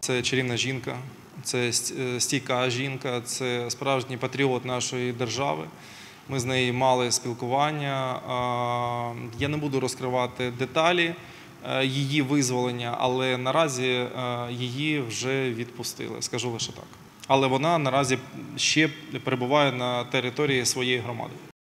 Це чарівна жінка, це стійка жінка, це справжній патріот нашої держави. Ми з нею мали спілкування. Я не буду розкривати деталі її визволення, але наразі її вже відпустили, скажу лише так. Але вона наразі ще перебуває на території своєї громади.